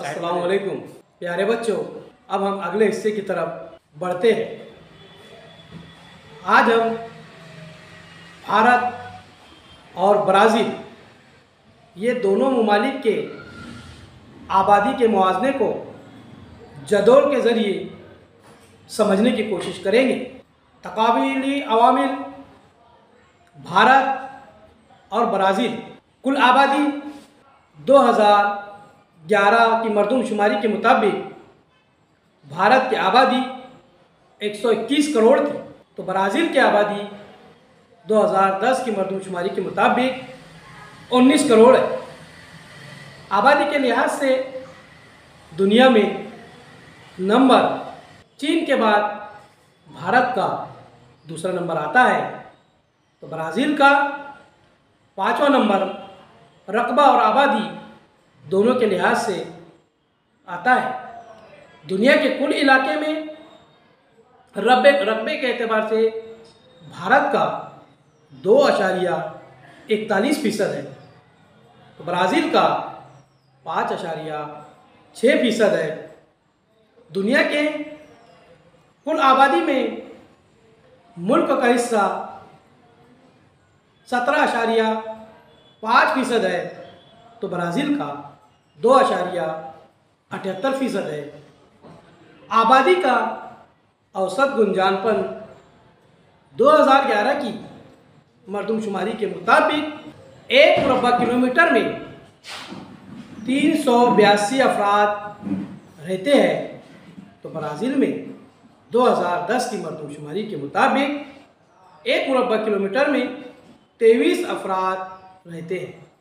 अस्सलाम वालेकुम प्यारे बच्चों, अब हम अगले हिस्से की तरफ बढ़ते हैं। आज हम भारत और ब्राज़ील ये दोनों ममालिक के आबादी के मुआवजे को जदोल के ज़रिए समझने की कोशिश करेंगे। तकाबीली अवामिल भारत और ब्राज़ील कुल आबादी 2011 की मरदमशुमारी के मुताबिक भारत की आबादी 121 करोड़ थी, तो ब्राज़ील की आबादी 2010 की मरदमशुमारी के मुताबिक 19 करोड़ है। आबादी के लिहाज से दुनिया में नंबर चीन के बाद भारत का दूसरा नंबर आता है, तो ब्राज़ील का 5वां नंबर रकबा और आबादी दोनों के लिहाज से आता है। दुनिया के कुल इलाके में रकबे के एतबार से भारत का 2.41% है, तो ब्राज़ील का 5.6% है। दुनिया के कुल आबादी में मुल्क का हिस्सा 17.5% है, तो ब्राज़ील का 2.78% है। आबादी का औसत गुंजानपन 2011 की मरदमशुमारी के मुताबिक 1 मुरब्बा किलोमीटर में 382 अफराद रहते हैं, तो ब्राज़ील में 2010 की मरदमशुमारी के मुताबिक 1 मुरब्बा किलोमीटर में 23 अफराद रहते हैं।